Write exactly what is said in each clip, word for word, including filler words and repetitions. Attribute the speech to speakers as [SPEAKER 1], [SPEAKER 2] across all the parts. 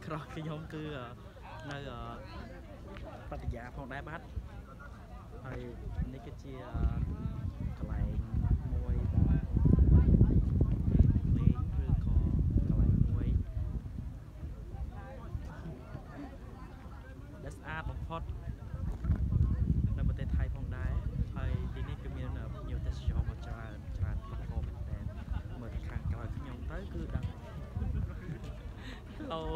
[SPEAKER 1] ក្រោយខ្ញុំគឺនៅបតយាផងដែរបាទហើយនេះគឺជាកន្លែងមួយដែលលេងឬក៏កន្លែងមួយដែលស្អាតបំផុតនៅប្រទេសថៃផងដែរហើយទីនេះគឺមានភ្ញៀវទេសចរមកច្រើនច្រើនប្រកបមែនតើមើលពីខាងក្រោយខ្ញុំទៅគឺដឹងអូ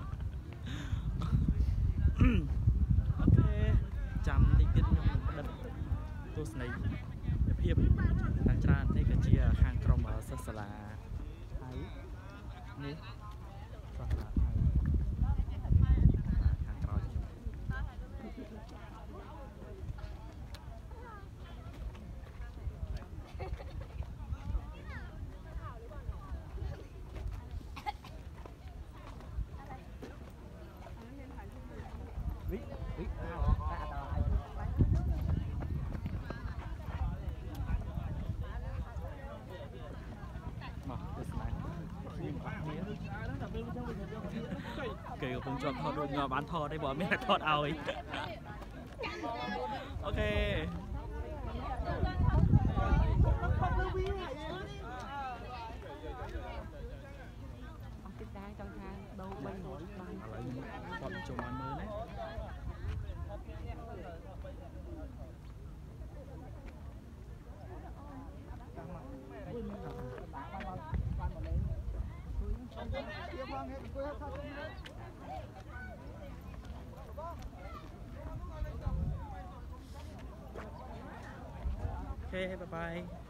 [SPEAKER 1] អូខេចាំតិចទៀតខ្ញុំបិទទស្សនីយភាពខាងច្រើននេះក៏ជាខាងក្រុមសិស្សសាលាថៃនេះសិស្សសាលាថៃខាងក្រោយខ្ញុំវិវិមកទស្សនាខ្ញុំអត់មានគេកំពុងជាប់ថតដូចងាប់បានថតទេបើអត់មានថតឲ្យអូខេអត់តិចដែរចង់ថាដូរបីរយបានឥឡូវខ្ញុំថតចូលមកមើលណាโอเคบ๊ายบาย